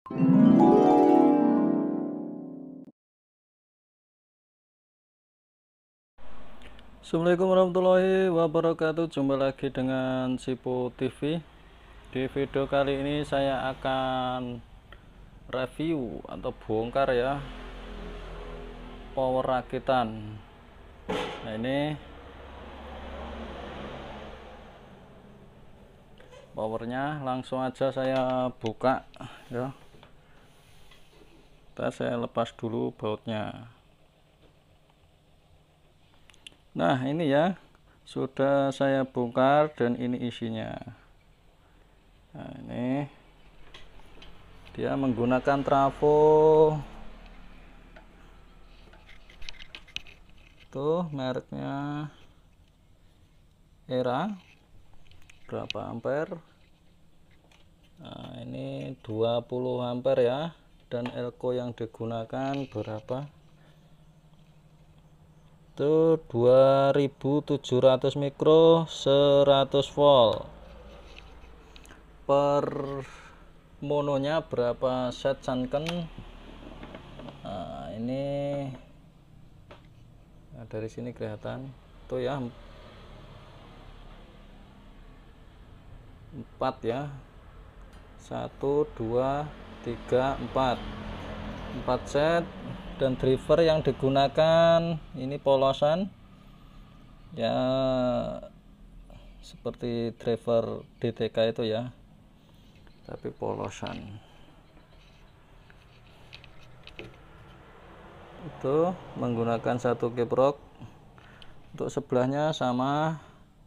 Assalamualaikum warahmatullahi wabarakatuh. Jumpa lagi dengan Sipo TV. Di video kali ini saya akan review atau bongkar ya power rakitan. Nah, ini powernya, langsung aja saya buka ya. Saya lepas dulu bautnya. Nah, ini ya, sudah saya bongkar dan ini isinya. Nah, ini dia menggunakan trafo tuh, mereknya Era, berapa ampere. Nah, ini 20 ampere ya, dan elko yang digunakan berapa itu 2700 mikro 100 volt per mononya. Berapa set sanken. Nah, ini nah, dari sini kelihatan tuh ya, 4 ya, 1 2 3 4 set. Dan driver yang digunakan ini polosan ya, seperti driver DTK itu ya, tapi polosan. Itu menggunakan satu kiprok. Untuk sebelahnya sama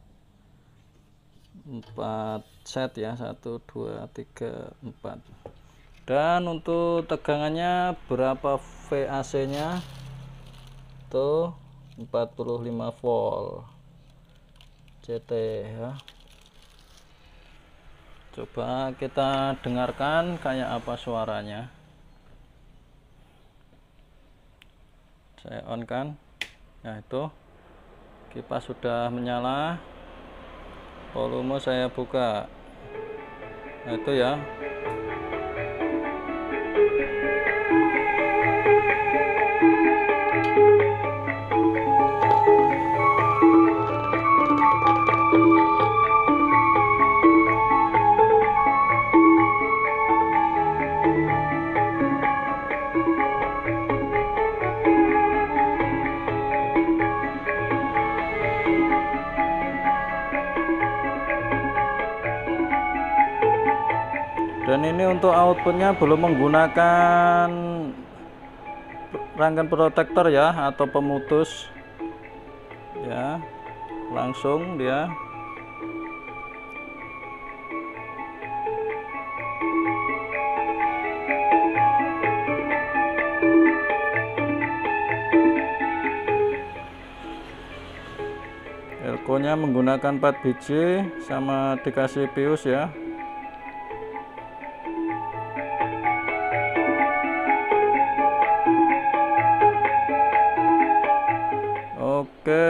4 set ya, 1 2 3 4. Dan untuk tegangannya berapa VAC nya tuh 45 volt CT ya. Coba kita dengarkan kayak apa suaranya. Saya on kan. Nah, itu kipas sudah menyala, volume saya buka. Nah, itu ya, dan ini untuk outputnya belum menggunakan rangkaian protektor ya, atau pemutus ya, langsung dia. Elko nya menggunakan 4 biji sama dikasih pius ya. Oke,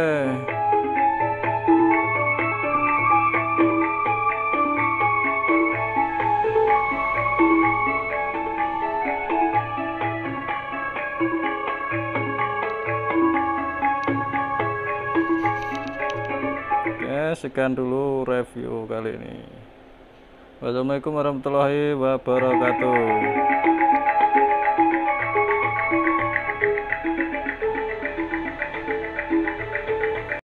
sekian dulu review kali ini. Wassalamualaikum warahmatullahi wabarakatuh.